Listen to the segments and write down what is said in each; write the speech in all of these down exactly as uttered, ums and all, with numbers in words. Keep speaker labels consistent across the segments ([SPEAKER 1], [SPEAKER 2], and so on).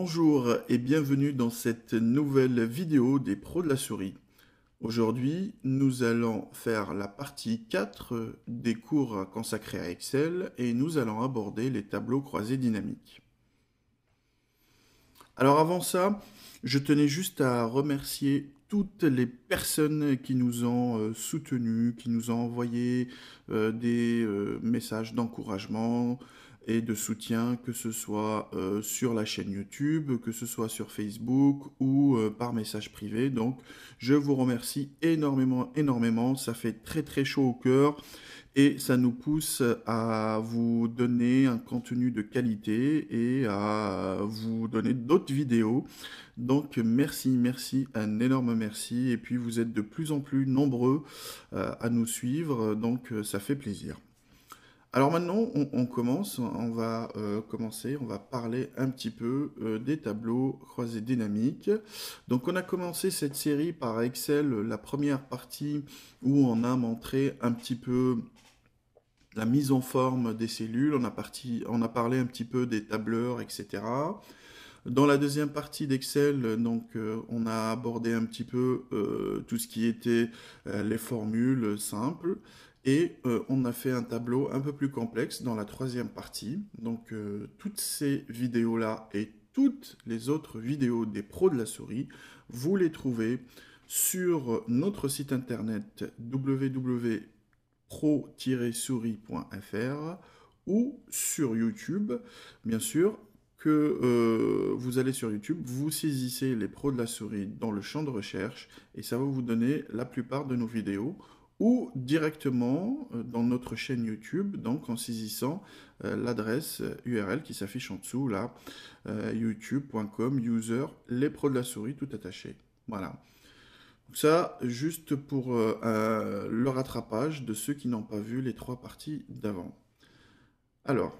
[SPEAKER 1] Bonjour et bienvenue dans cette nouvelle vidéo des pros de la souris. Aujourd'hui, nous allons faire la partie quatre des cours consacrés à Excel et nous allons aborder les tableaux croisés dynamiques. Alors avant ça, je tenais juste à remercier toutes les personnes qui nous ont euh, soutenus, qui nous ont envoyé euh, des euh, messages d'encouragement et de soutien, que ce soit euh, sur la chaîne YouTube, que ce soit sur Facebook ou euh, par message privé. Donc, je vous remercie énormément, énormément. Ça fait très, très chaud au cœur. Et ça nous pousse à vous donner un contenu de qualité et à vous donner d'autres vidéos. Donc merci, merci, un énorme merci. Et puis vous êtes de plus en plus nombreux euh, à nous suivre, donc euh, ça fait plaisir. Alors maintenant, on, on commence, on va euh, commencer, on va parler un petit peu euh, des tableaux croisés dynamiques. Donc on a commencé cette série par Excel, la première partie où on a montré un petit peu la mise en forme des cellules, on a, parti, on a parlé un petit peu des tableurs, et cetera. Dans la deuxième partie d'Excel, donc, euh, on a abordé un petit peu euh, tout ce qui était euh, les formules simples. Et euh, on a fait un tableau un peu plus complexe dans la troisième partie. Donc euh, toutes ces vidéos-là et toutes les autres vidéos des pros de la souris, vous les trouvez sur notre site internet w w w point pro tiret souris point f r ou sur YouTube, bien sûr, que euh, vous allez sur YouTube, vous saisissez les pros de la souris dans le champ de recherche et ça va vous donner la plupart de nos vidéos ou directement euh, dans notre chaîne YouTube, donc en saisissant euh, l'adresse U R L qui s'affiche en dessous là, euh, youtube point com user les pros de la souris tout attaché. Voilà. Ça, juste pour euh, euh, le rattrapage de ceux qui n'ont pas vu les trois parties d'avant. Alors,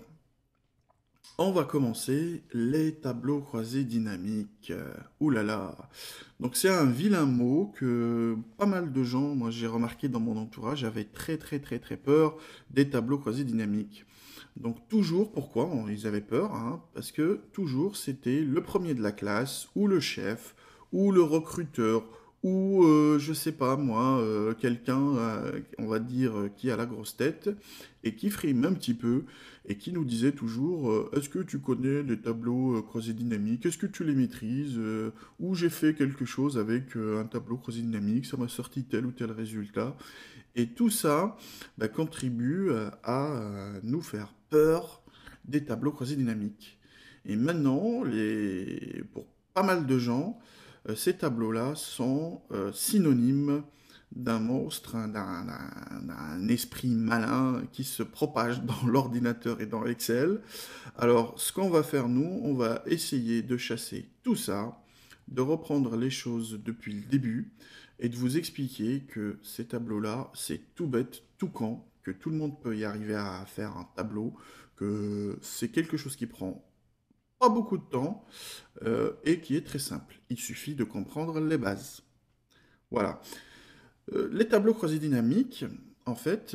[SPEAKER 1] on va commencer les tableaux croisés dynamiques. Euh, ouh là là. Donc c'est un vilain mot que pas mal de gens, moi j'ai remarqué dans mon entourage, avaient très très très très peur des tableaux croisés dynamiques. Donc toujours, pourquoi ils avaient peur hein, parce que toujours c'était le premier de la classe, ou le chef, ou le recruteur, ou euh, je sais pas moi, euh, quelqu'un, euh, on va dire, euh, qui a la grosse tête, et qui frime un petit peu, et qui nous disait toujours euh, est-ce que tu connais les tableaux euh, croisés dynamiques, est-ce que tu les maîtrises, euh, ou j'ai fait quelque chose avec euh, un tableau croisé dynamique, ça m'a sorti tel ou tel résultat. Et tout ça bah, contribue euh, à euh, nous faire peur des tableaux croisés dynamiques. Et maintenant, les... pour pas mal de gens, euh, ces tableaux-là sont euh, synonymes d'un monstre, hein, d'un, d'un, d'un esprit malin qui se propage dans l'ordinateur et dans Excel. Alors, ce qu'on va faire, nous, on va essayer de chasser tout ça, de reprendre les choses depuis le début, et de vous expliquer que ces tableaux-là, c'est tout bête, tout con, que tout le monde peut y arriver à faire un tableau, que c'est quelque chose qui prend pas beaucoup de temps euh, et qui est très simple. Il suffit de comprendre les bases. Voilà. Euh, les tableaux croisés dynamiques, en fait,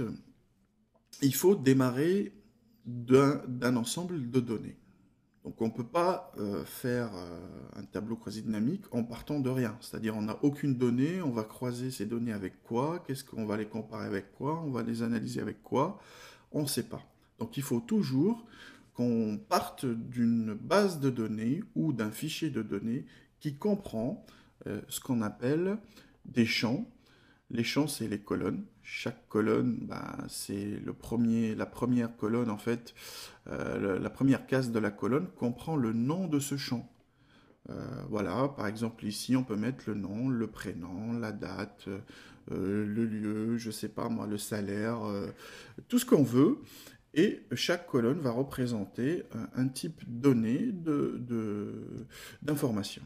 [SPEAKER 1] il faut démarrer d'un, d'un ensemble de données. Donc on ne peut pas euh, faire euh, un tableau croisé dynamique en partant de rien. C'est-à-dire on n'a aucune donnée, on va croiser ces données avec quoi, qu'est-ce qu'on va les comparer avec quoi, on va les analyser avec quoi, on ne sait pas. Donc il faut toujours qu'on parte d'une base de données ou d'un fichier de données qui comprend euh, ce qu'on appelle des champs. Les champs, c'est les colonnes. Chaque colonne, bah, c'est le premier, la première colonne, en fait, euh, la première case de la colonne comprend le nom de ce champ. Euh, voilà, par exemple, ici, on peut mettre le nom, le prénom, la date, euh, le lieu, je sais pas moi, le salaire, euh, tout ce qu'on veut. Et chaque colonne va représenter un type donné de, de, d'information.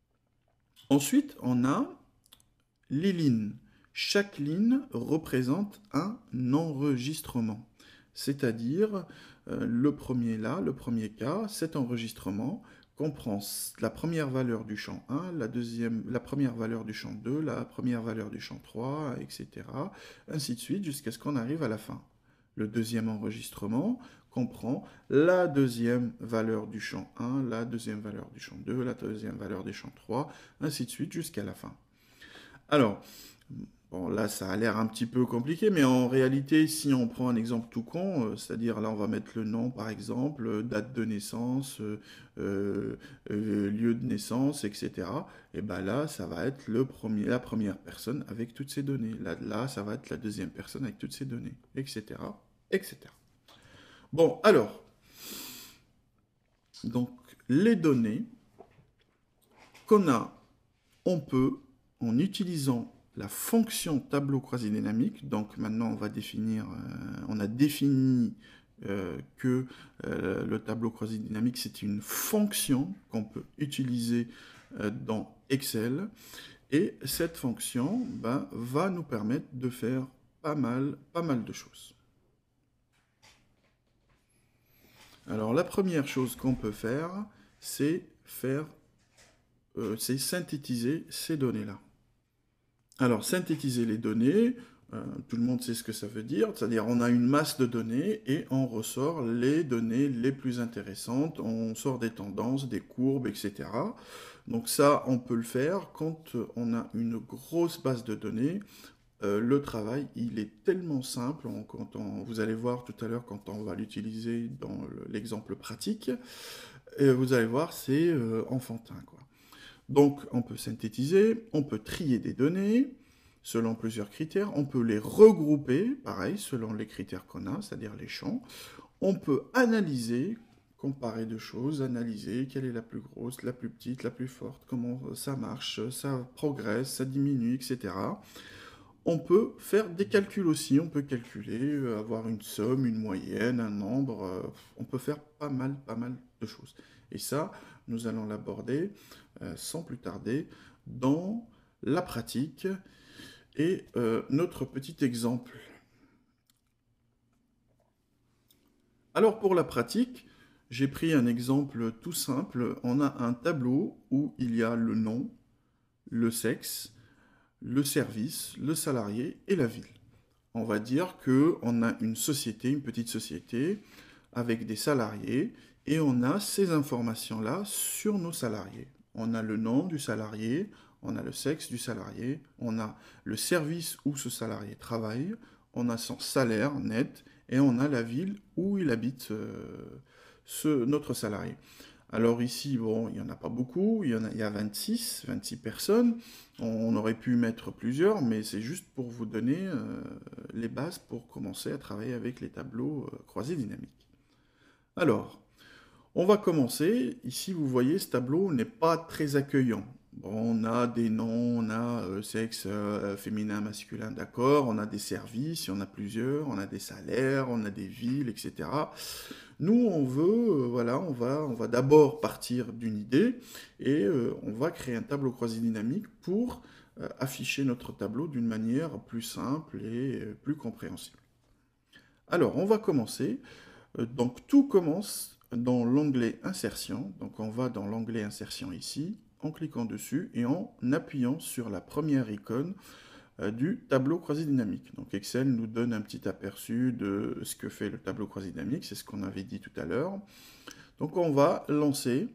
[SPEAKER 1] Ensuite, on a les lignes. Chaque ligne représente un enregistrement. C'est-à-dire, euh, le premier là, le premier cas, cet enregistrement comprend la première valeur du champ un, la, deuxième, la première valeur du champ deux, la première valeur du champ trois, et cetera. Ainsi de suite, jusqu'à ce qu'on arrive à la fin. Le deuxième enregistrement comprend la deuxième valeur du champ un, la deuxième valeur du champ deux, la deuxième valeur du champ trois, ainsi de suite jusqu'à la fin. Alors, bon, là, ça a l'air un petit peu compliqué, mais en réalité, si on prend un exemple tout con, euh, c'est-à-dire là, on va mettre le nom, par exemple, euh, date de naissance, euh, euh, euh, lieu de naissance, et cetera. Et ben là, ça va être le premier, la première personne avec toutes ces données. Là, là, ça va être la deuxième personne avec toutes ces données, et cetera, et cetera. Bon, alors, donc, les données qu'on a, on peut, en utilisant la fonction tableau croisé dynamique, donc maintenant on va définir, euh, on a défini euh, que euh, le tableau croisé dynamique c'est une fonction qu'on peut utiliser euh, dans Excel, et cette fonction ben, va nous permettre de faire pas mal, pas mal de choses. Alors la première chose qu'on peut faire, c'est faire, euh, c'est synthétiser ces données-là. Alors, synthétiser les données, euh, tout le monde sait ce que ça veut dire, c'est-à-dire on a une masse de données et on ressort les données les plus intéressantes, on sort des tendances, des courbes, et cetera. Donc ça, on peut le faire quand on a une grosse base de données. Euh, le travail, il est tellement simple, on, quand on, vous allez voir tout à l'heure quand on va l'utiliser dans l'exemple pratique, et vous allez voir, c'est euh, enfantin, quoi. Donc, on peut synthétiser, on peut trier des données selon plusieurs critères, on peut les regrouper, pareil, selon les critères qu'on a, c'est-à-dire les champs. On peut analyser, comparer deux choses, analyser quelle est la plus grosse, la plus petite, la plus forte, comment ça marche, ça progresse, ça diminue, et cetera. On peut faire des calculs aussi, on peut calculer, avoir une somme, une moyenne, un nombre, on peut faire pas mal, pas mal de choses. Et ça, nous allons l'aborder euh, sans plus tarder dans la pratique et euh, notre petit exemple. Alors pour la pratique, j'ai pris un exemple tout simple. On a un tableau où il y a le nom, le sexe, le service, le salarié et la ville. On va dire qu'on a une société, une petite société, avec des salariés, et on a ces informations-là sur nos salariés. On a le nom du salarié, on a le sexe du salarié, on a le service où ce salarié travaille, on a son salaire net, et on a la ville où il habite euh, ce, notre salarié. Alors ici, bon, il n'y en a pas beaucoup, il y, en a, il y a vingt-six, vingt-six personnes, on aurait pu mettre plusieurs, mais c'est juste pour vous donner euh, les bases pour commencer à travailler avec les tableaux euh, croisés dynamiques. Alors, on va commencer, ici vous voyez, ce tableau n'est pas très accueillant. Bon, on a des noms, on a euh, sexe euh, féminin, masculin, d'accord, on a des services, il y en a plusieurs, on a des salaires, on a des villes, et cetera. Nous, on veut, euh, voilà, on va, on va d'abord partir d'une idée et euh, on va créer un tableau croisé dynamique pour euh, afficher notre tableau d'une manière plus simple et euh, plus compréhensible. Alors, on va commencer. Euh, donc, tout commence dans l'onglet Insertion. Donc, on va dans l'onglet Insertion ici, en cliquant dessus et en appuyant sur la première icône euh, du tableau croisé dynamique. Donc Excel nous donne un petit aperçu de ce que fait le tableau croisé dynamique, c'est ce qu'on avait dit tout à l'heure. Donc on va lancer,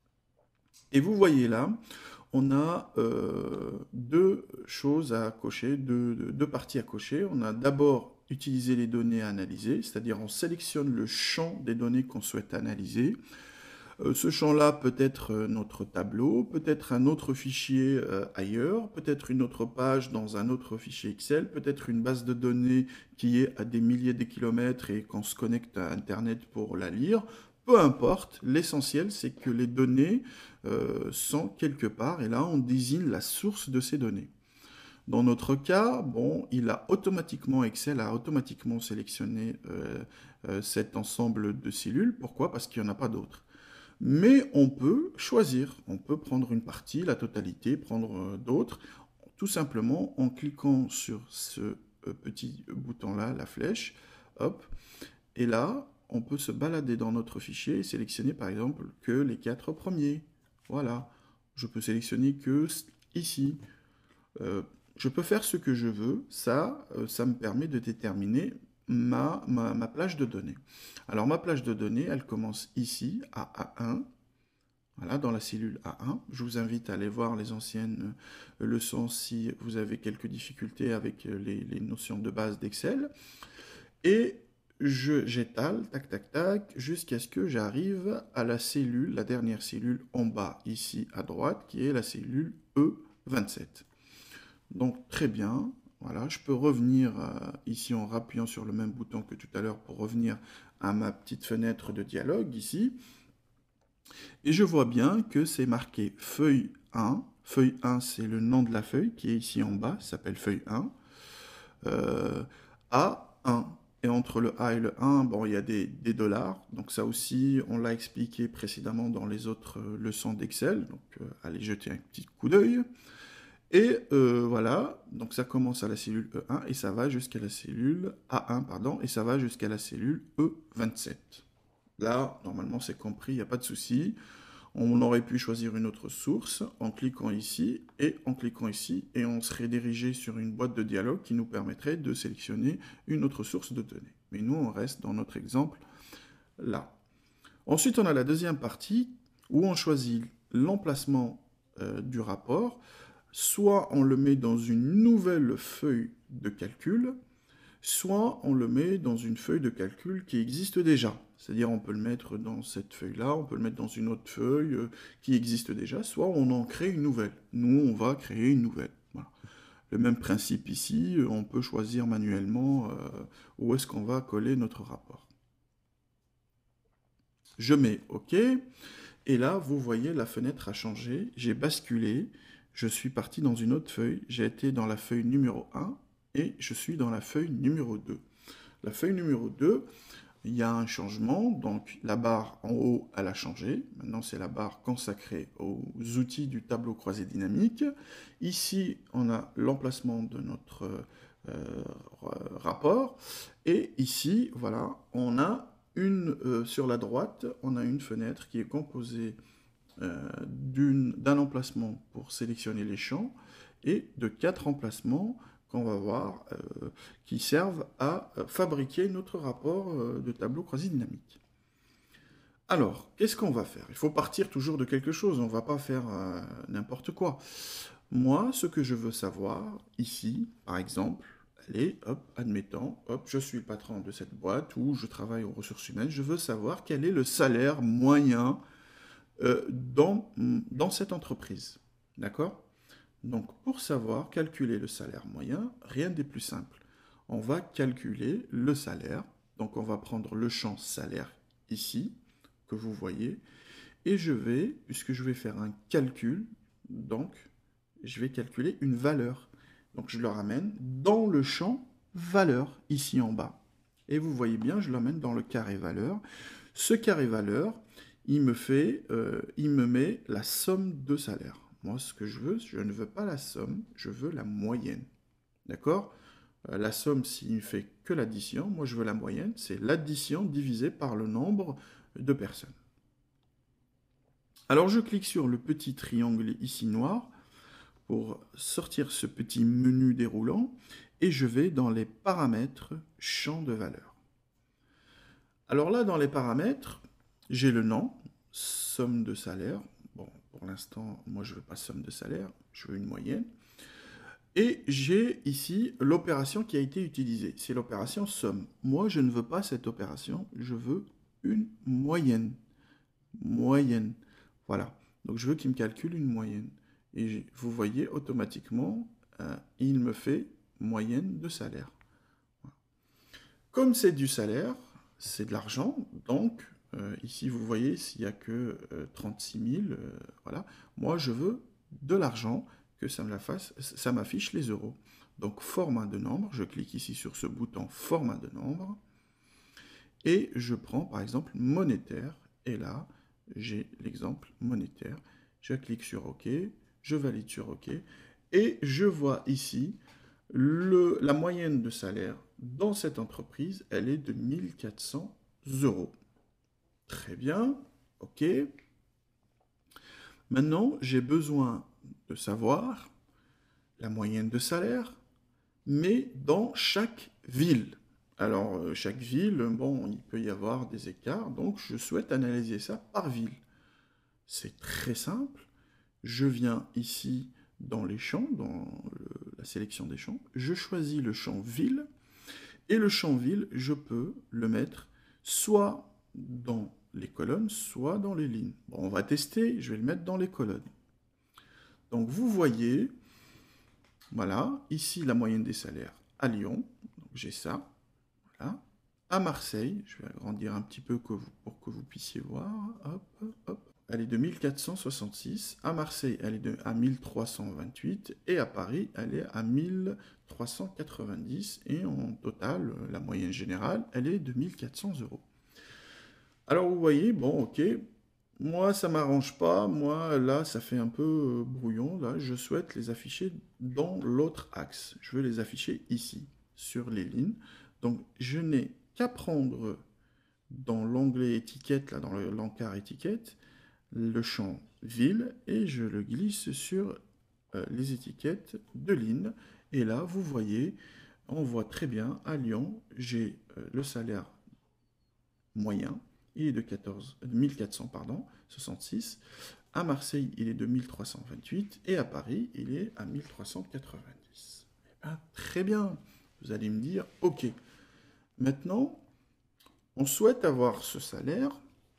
[SPEAKER 1] et vous voyez là, on a euh, deux choses à cocher, deux, deux, deux parties à cocher. On a d'abord utiliser les données à analyser, c'est-à-dire on sélectionne le champ des données qu'on souhaite analyser. Ce champ-là peut être notre tableau, peut-être un autre fichier euh, ailleurs, peut-être une autre page dans un autre fichier Excel, peut-être une base de données qui est à des milliers de kilomètres et qu'on se connecte à Internet pour la lire. Peu importe, l'essentiel c'est que les données euh, sont quelque part et là on désigne la source de ces données. Dans notre cas, bon, il a automatiquement, Excel a automatiquement sélectionné euh, euh, cet ensemble de cellules. Pourquoi? Parce qu'il n'y en a pas d'autres. Mais on peut choisir, on peut prendre une partie, la totalité, prendre euh, d'autres, tout simplement en cliquant sur ce euh, petit bouton-là, la flèche, hop, et là, on peut se balader dans notre fichier et sélectionner par exemple que les quatre premiers. Voilà, je peux sélectionner que ici. Euh, je peux faire ce que je veux, ça, euh, ça me permet de déterminer ma, ma, ma plage de données. Alors ma plage de données, elle commence ici, à A un, voilà, dans la cellule A un. Je vous invite à aller voir les anciennes leçons si vous avez quelques difficultés avec les, les notions de base d'Excel. Et je j'étale, tac, tac, tac, jusqu'à ce que j'arrive à la cellule, la dernière cellule en bas, ici à droite, qui est la cellule E vingt-sept. Donc très bien, voilà, je peux revenir euh, ici en rappuyant sur le même bouton que tout à l'heure pour revenir à ma petite fenêtre de dialogue ici. Et je vois bien que c'est marqué feuille un. Feuille un, c'est le nom de la feuille qui est ici en bas, ça s'appelle feuille un. Euh, A un. Et entre le A et le un, bon, il y a des, des dollars. Donc ça aussi, on l'a expliqué précédemment dans les autres leçons d'Excel. Donc euh, allez jeter un petit coup d'œil. Et euh, voilà, donc ça commence à la cellule E un et ça va jusqu'à la cellule A un, pardon, et ça va jusqu'à la cellule E vingt-sept. Là, normalement, c'est compris, il n'y a pas de souci. On aurait pu choisir une autre source en cliquant ici et en cliquant ici, et on serait dirigé sur une boîte de dialogue qui nous permettrait de sélectionner une autre source de données. Mais nous, on reste dans notre exemple là. Ensuite, on a la deuxième partie où on choisit l'emplacement euh, du rapport. Soit on le met dans une nouvelle feuille de calcul, soit on le met dans une feuille de calcul qui existe déjà. C'est-à-dire on peut le mettre dans cette feuille-là, on peut le mettre dans une autre feuille euh, qui existe déjà, soit on en crée une nouvelle. Nous, on va créer une nouvelle. Voilà. Le même principe ici, on peut choisir manuellement euh, où est-ce qu'on va coller notre rapport. Je mets OK, et là, vous voyez, la fenêtre a changé, j'ai basculé, je suis parti dans une autre feuille, j'ai été dans la feuille numéro un, et je suis dans la feuille numéro deux. La feuille numéro deux, il y a un changement, donc la barre en haut, elle a changé. Maintenant, c'est la barre consacrée aux outils du tableau croisé dynamique. Ici, on a l'emplacement de notre euh, rapport. Et ici, voilà, on a une, euh, sur la droite, on a une fenêtre qui est composée euh, d'un emplacement pour sélectionner les champs et de quatre emplacements qu'on va voir, euh, qui servent à euh, fabriquer notre rapport euh, de tableau croisé dynamique. Alors, qu'est-ce qu'on va faire? Il faut partir toujours de quelque chose, on ne va pas faire euh, n'importe quoi. Moi, ce que je veux savoir, ici, par exemple, allez, hop, admettons, hop, je suis le patron de cette boîte où je travaille aux ressources humaines, je veux savoir quel est le salaire moyen euh, dans, dans cette entreprise. D'accord? Donc, pour savoir calculer le salaire moyen, rien n'est plus simple. On va calculer le salaire. Donc, on va prendre le champ salaire ici, que vous voyez. Et je vais, puisque je vais faire un calcul, donc, je vais calculer une valeur. Donc, je le ramène dans le champ valeur, ici en bas. Et vous voyez bien, je l'emmène dans le carré valeur. Ce carré valeur, il me fait, euh, il me met la somme de salaire. Moi, ce que je veux, je ne veux pas la somme, je veux la moyenne. D'accord? euh, La somme, s'il ne fait que l'addition, moi je veux la moyenne, c'est l'addition divisée par le nombre de personnes. Alors je clique sur le petit triangle ici noir pour sortir ce petit menu déroulant et je vais dans les paramètres champ de valeur. Alors là, dans les paramètres, j'ai le nom, somme de salaire. Bon, pour l'instant, moi, je ne veux pas somme de salaire, je veux une moyenne. Et j'ai ici l'opération qui a été utilisée. C'est l'opération somme. Moi, je ne veux pas cette opération, je veux une moyenne. Moyenne. Voilà. Donc, je veux qu'il me calcule une moyenne. Et vous voyez, automatiquement, euh, il me fait moyenne de salaire. Voilà. Comme c'est du salaire, c'est de l'argent, donc... Euh, ici, vous voyez, s'il n'y a que euh, trente-six mille, euh, voilà. Moi, je veux de l'argent, que ça me la fasse, ça m'affiche les euros. Donc, format de nombre, je clique ici sur ce bouton format de nombre, et je prends, par exemple, monétaire, et là, j'ai l'exemple monétaire. Je clique sur OK, je valide sur OK, et je vois ici le, la moyenne de salaire dans cette entreprise, elle est de mille quatre cents euros. Très bien, OK. Maintenant, j'ai besoin de savoir la moyenne de salaire, mais dans chaque ville. Alors, euh, chaque ville, bon, il peut y avoir des écarts, donc je souhaite analyser ça par ville. C'est très simple. Je viens ici dans les champs, dans le- la sélection des champs. Je choisis le champ ville. Et le champ ville, je peux le mettre soit dans les colonnes, soit dans les lignes. Bon, on va tester, je vais le mettre dans les colonnes. Donc vous voyez, voilà, ici la moyenne des salaires à Lyon, j'ai ça, voilà. À Marseille, je vais agrandir un petit peu que vous- pour que vous puissiez voir, hop, hop. Elle est de mille quatre cent soixante-six, à Marseille elle est de, à mille trois cent vingt-huit et à Paris elle est à mille trois cent quatre-vingt-dix et en total, la moyenne générale, elle est de mille quatre cents euros. Alors vous voyez, bon ok, moi ça m'arrange pas, moi là ça fait un peu euh, brouillon, là je souhaite les afficher dans l'autre axe. Je veux les afficher ici, sur les lignes. Donc je n'ai qu'à prendre dans l'onglet étiquette, là dans le- l'encart étiquette, le champ ville et je le glisse sur euh, les étiquettes de ligne. Et là, vous voyez, on voit très bien, à Lyon, j'ai euh, le salaire moyen, il est de quatorze, mille quatre cents, pardon, soixante-six. À Marseille, il est de mille trois cent vingt-huit et à Paris, il est à mille trois cent quatre-vingt-dix. Eh ben, très bien. Vous allez me dire, ok, maintenant, on souhaite avoir ce salaire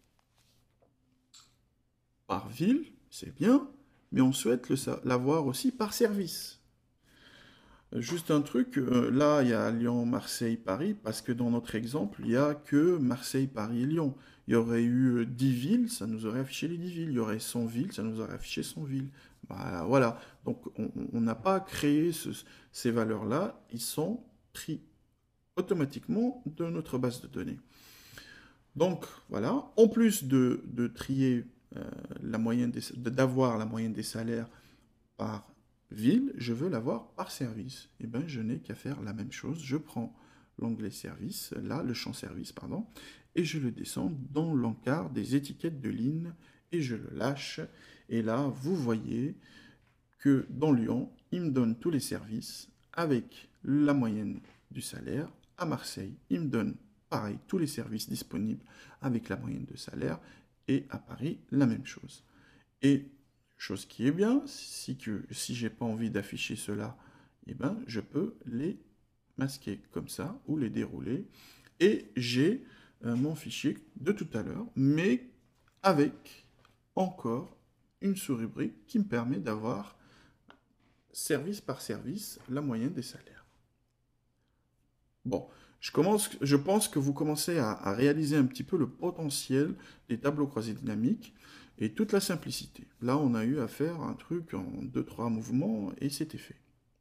[SPEAKER 1] par ville, c'est bien, mais on souhaite l'avoir aussi par service. Juste un truc, euh, là il y a Lyon, Marseille, Paris, parce que dans notre exemple, il n'y a que Marseille, Paris et Lyon. Il y aurait eu euh, dix villes, ça nous aurait affiché les dix villes. Il y aurait cent villes, ça nous aurait affiché cent villes. Bah, voilà, donc on n'a pas créé ce- ces valeurs-là, ils sont pris automatiquement de notre base de données. Donc voilà, en plus de, de trier euh, la moyenne des, d'avoir la moyenne des salaires par ville, je veux l'avoir par service. Et bien, je n'ai qu'à faire la même chose. Je prends l'onglet service, là, le champ service, pardon, et je le descends dans l'encart des étiquettes de ligne et je le lâche. Et là, vous voyez que dans Lyon, il me donne tous les services avec la moyenne du salaire. À Marseille, il me donne pareil tous les services disponibles avec la moyenne de salaire. Et à Paris, la même chose. Et chose qui est bien, si que si j'ai pas envie d'afficher cela, eh ben je peux les masquer comme ça ou les dérouler et j'ai euh, mon fichier de tout à l'heure, mais avec encore une sous-rubrique qui me permet d'avoir service par service la moyenne des salaires. Bon, je, commence, je pense que vous commencez à, à réaliser un petit peu le potentiel des tableaux croisés dynamiques et toute la simplicité. Là, on a eu à faire un truc en deux trois mouvements et c'était fait.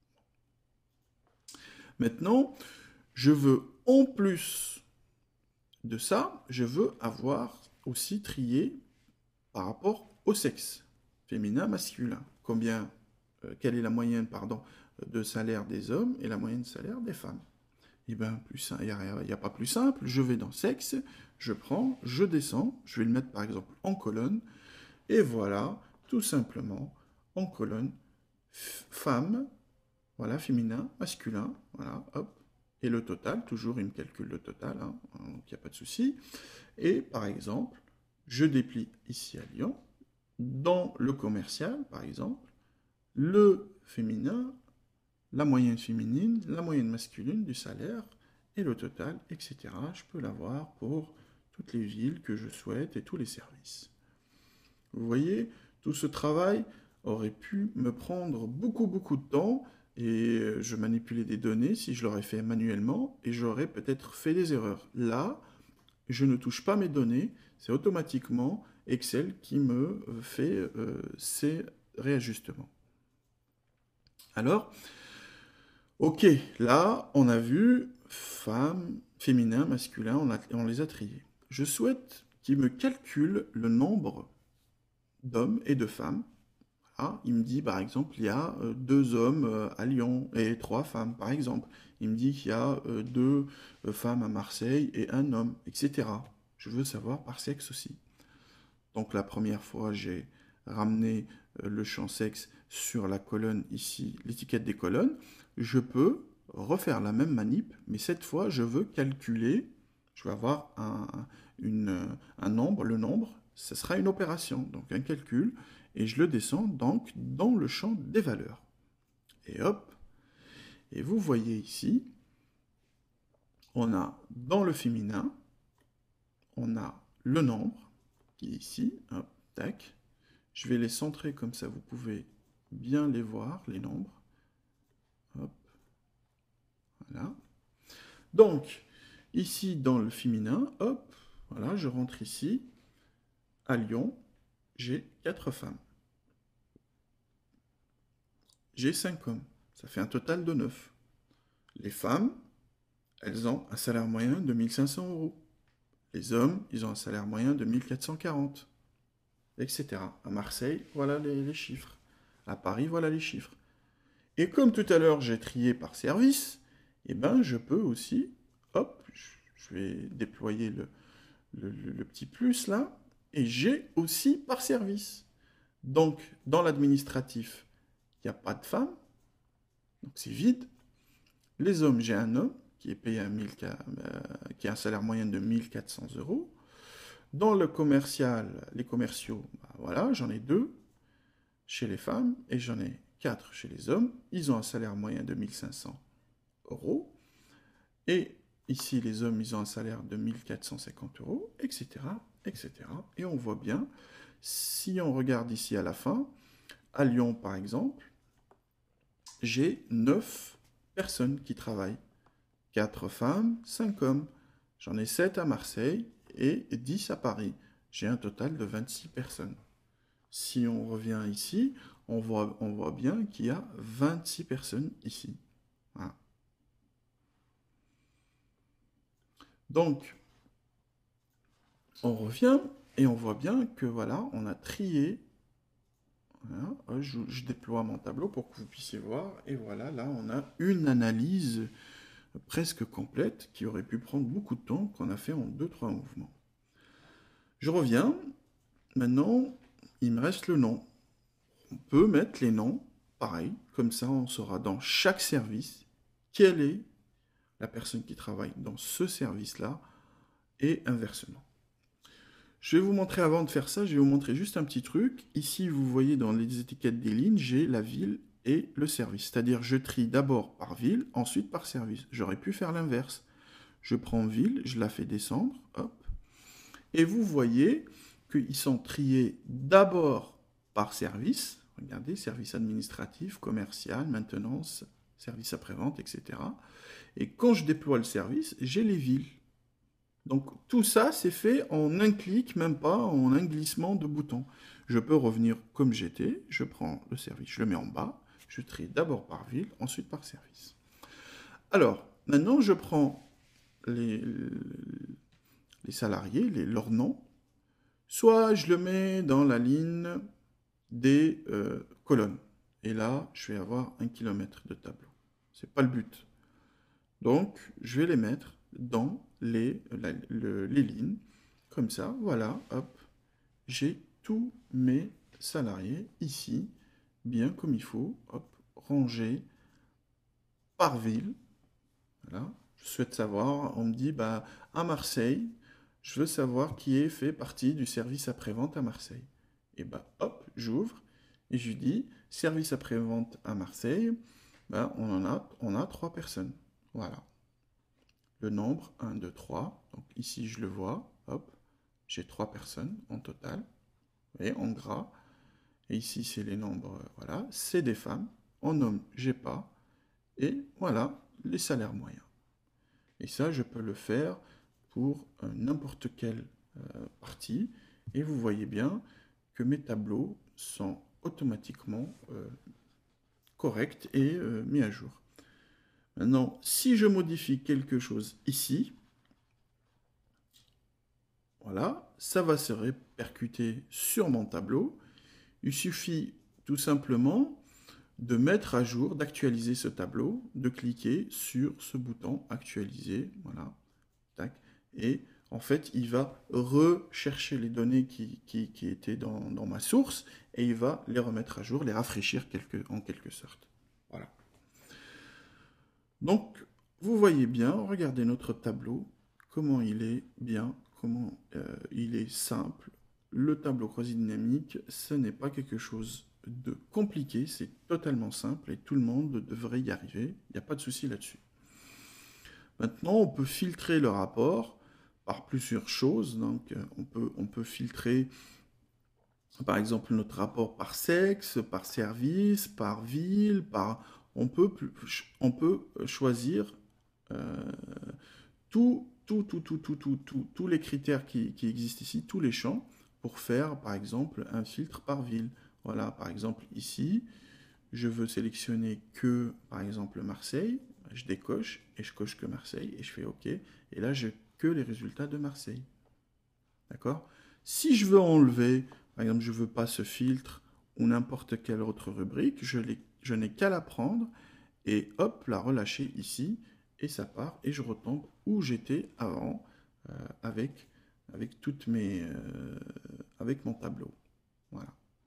[SPEAKER 1] Maintenant, je veux, en plus de ça, je veux avoir aussi trié par rapport au sexe, féminin, masculin. Combien, euh, quelle est la moyenne, pardon, de salaire des hommes et la moyenne de salaire des femmes. Eh bien, il n'y a, a pas plus simple. Je vais dans sexe, je prends, je descends, je vais le mettre par exemple en colonne, et voilà, tout simplement, en colonne, femme, voilà, féminin, masculin, voilà, hop, et le total, toujours il me calcule le total, hein, donc il n'y a pas de souci. Et par exemple, je déplie ici à Lyon, dans le commercial, par exemple, le féminin, la moyenne féminine, la moyenne masculine du salaire et le total, et cetera. Je peux l'avoir pour toutes les villes que je souhaite et tous les services. Vous voyez, tout ce travail aurait pu me prendre beaucoup, beaucoup de temps et je manipulais des données si je l'aurais fait manuellement et j'aurais peut-être fait des erreurs. Là, je ne touche pas mes données, c'est automatiquement Excel qui me fait euh, ces réajustements. Alors, ok, là, on a vu femme, féminin, masculin, on, a, on les a triés. Je souhaite qu'il me calcule le nombre d'hommes et de femmes. Voilà, il me dit, par exemple, il y a euh, deux hommes euh, à Lyon et trois femmes, par exemple. Il me dit qu'il y a euh, deux euh, femmes à Marseille et un homme, et cetera. Je veux savoir par sexe aussi. Donc la première fois, j'ai ramené euh, le champ sexe sur la colonne ici, l'étiquette des colonnes. Je peux refaire la même manip, mais cette fois, je veux calculer, je vais avoir un, une, un nombre, le nombre, ce sera une opération, donc un calcul, et je le descends donc dans le champ des valeurs. Et hop, et vous voyez ici, on a dans le féminin, on a le nombre, qui est ici, hop, tac. Je vais les centrer comme ça, vous pouvez bien les voir, les nombres. Hop, voilà. Donc, ici, dans le féminin, hop, voilà, je rentre ici. À Lyon, j'ai quatre femmes. J'ai cinq hommes. Ça fait un total de neuf. Les femmes, elles ont un salaire moyen de mille cinq cents euros. Les hommes, ils ont un salaire moyen de mille quatre cent quarante, et cetera. À Marseille, voilà les, les chiffres. À Paris, voilà les chiffres. Et comme tout à l'heure, j'ai trié par service, eh ben, je peux aussi, hop, je vais déployer le, le, le, le petit plus là, et j'ai aussi par service. Donc, dans l'administratif, il n'y a pas de femmes, donc c'est vide. Les hommes, j'ai un homme qui est payé à mille, euh, qui a un salaire moyen de mille quatre cents euros. Dans le commercial, les commerciaux, bah voilà, j'en ai deux chez les femmes et j'en ai quatre chez les hommes. Ils ont un salaire moyen de mille cinq cents euros. Et ici, les hommes, ils ont un salaire de mille quatre cent cinquante euros, et cetera, et cetera. Et on voit bien, si on regarde ici à la fin, à Lyon, par exemple, j'ai neuf personnes qui travaillent. quatre femmes, cinq hommes. J'en ai sept à Marseille et dix à Paris. J'ai un total de vingt-six personnes. Si on revient ici, on voit, on voit bien qu'il y a vingt-six personnes ici. Voilà. Donc, on revient et on voit bien que voilà, on a trié. Voilà, je, je déploie mon tableau pour que vous puissiez voir. Et voilà, là, on a une analyse presque complète qui aurait pu prendre beaucoup de temps, qu'on a fait en deux trois mouvements. Je reviens. Maintenant, il me reste le nom. On peut mettre les noms, pareil, comme ça on saura dans chaque service quelle est la personne qui travaille dans ce service-là et inversement. Je vais vous montrer, avant de faire ça, je vais vous montrer juste un petit truc. Ici, vous voyez dans les étiquettes des lignes, j'ai la ville et le service. C'est-à-dire, je trie d'abord par ville, ensuite par service. J'aurais pu faire l'inverse. Je prends ville, je la fais descendre, hop. Et vous voyez qu'ils sont triés d'abord par service. Regardez, service administratif, commercial, maintenance, service après-vente, et cetera. Et quand je déploie le service, j'ai les villes. Donc tout ça, c'est fait en un clic, même pas en un glissement de bouton. Je peux revenir comme j'étais, je prends le service, je le mets en bas, je trie d'abord par ville, ensuite par service. Alors, maintenant je prends les, les salariés, les, leurs noms, soit je le mets dans la ligne des euh, colonnes. Et là, je vais avoir un kilomètre de tableau. Ce n'est pas le but. Donc, je vais les mettre dans les, la, le, les lignes. Comme ça, voilà, hop. J'ai tous mes salariés ici, bien comme il faut, hop, rangés par ville. Voilà. Je souhaite savoir, on me dit, bah, à Marseille, je veux savoir qui est fait partie du service après-vente à Marseille. Et bah, hop, j'ouvre et je lui dis, service après-vente à Marseille, bah, on en a, on a trois personnes. Voilà. Le nombre, un, deux, trois. Donc ici, je le vois, hop, j'ai trois personnes en total. Vous voyez, en gras. Et ici, c'est les nombres, voilà, c'est des femmes. En homme, j'ai pas. Et voilà, les salaires moyens. Et ça, je peux le faire pour euh, n'importe quelle euh, partie. Et vous voyez bien que mes tableaux sont automatiquement euh, corrects et euh, mis à jour. Maintenant, si je modifie quelque chose ici, voilà, ça va se répercuter sur mon tableau. Il suffit tout simplement de mettre à jour, d'actualiser ce tableau, de cliquer sur ce bouton actualiser, voilà, tac, et en fait, il va rechercher les données qui, qui, qui étaient dans, dans ma source et il va les remettre à jour, les rafraîchir quelque, en quelque sorte. Voilà. Donc, vous voyez bien, regardez notre tableau, comment il est bien, comment euh, il est simple. Le tableau croisé dynamique, ce n'est pas quelque chose de compliqué, c'est totalement simple et tout le monde devrait y arriver, il n'y a pas de souci là-dessus. Maintenant, on peut filtrer le rapport par plusieurs choses. Donc, euh, on peut, on peut filtrer, par exemple, notre rapport par sexe, par service, par ville, par... On peut, on peut choisir euh, tout, tout, tout, tout, tout, tout, tout, tous les critères qui, qui existent ici, tous les champs, pour faire, par exemple, un filtre par ville. Voilà, par exemple, ici, je veux sélectionner que, par exemple, Marseille. Je décoche et je coche que Marseille et je fais OK. Et là, j'ai que les résultats de Marseille. D'accord? Si je veux enlever, par exemple, je ne veux pas ce filtre ou n'importe quelle autre rubrique, je, je n'ai qu'à la prendre et hop, la relâcher ici et ça part et je retombe où j'étais avant euh, avec, avec, toutes mes, euh, avec mon tableau. Voilà.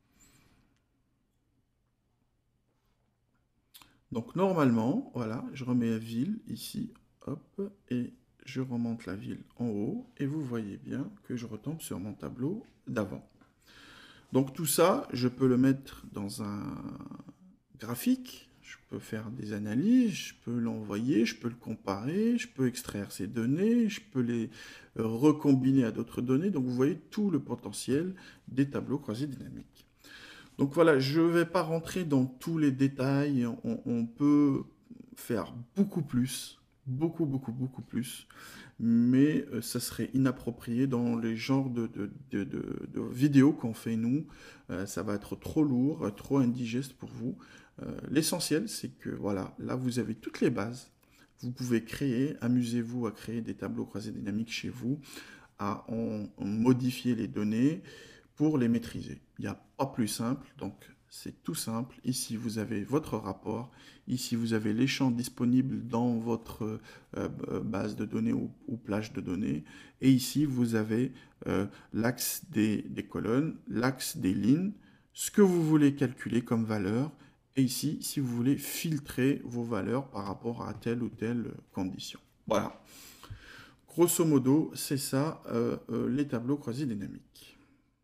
[SPEAKER 1] Donc normalement, voilà, je remets la ville ici, hop, et je remonte la ville en haut, et vous voyez bien que je retombe sur mon tableau d'avant. Donc tout ça, je peux le mettre dans un graphique, je peux faire des analyses, je peux l'envoyer, je peux le comparer, je peux extraire ces données, je peux les recombiner à d'autres données. Donc vous voyez tout le potentiel des tableaux croisés dynamiques. Donc voilà, je ne vais pas rentrer dans tous les détails, on, on peut faire beaucoup plus, beaucoup, beaucoup, beaucoup plus, mais euh, ça serait inapproprié dans les genres de, de, de, de, de vidéos qu'on fait nous, euh, ça va être trop lourd, trop indigeste pour vous. Euh, L'essentiel, c'est que voilà, là vous avez toutes les bases, vous pouvez créer, amusez-vous à créer des tableaux croisés dynamiques chez vous, à en, en modifier les données, pour les maîtriser. Il n'y a pas plus simple, donc c'est tout simple. Ici, vous avez votre rapport. Ici, vous avez les champs disponibles dans votre euh, base de données ou, ou, plage de données. Et ici, vous avez euh, l'axe des, des colonnes, l'axe des lignes, ce que vous voulez calculer comme valeur. Et ici, si vous voulez filtrer vos valeurs par rapport à telle ou telle condition. Voilà. Grosso modo, c'est ça, euh, euh, les tableaux croisés dynamiques.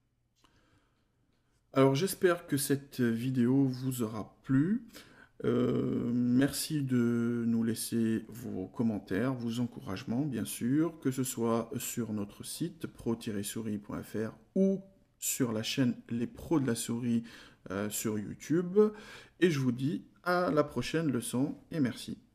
[SPEAKER 1] Alors j'espère que cette vidéo vous aura plu. Euh, merci de nous laisser vos commentaires, vos encouragements bien sûr, que ce soit sur notre site pro tiret souris point F R ou sur la chaîne Les Pros de la Souris euh, sur YouTube. Et je vous dis à la prochaine leçon et merci.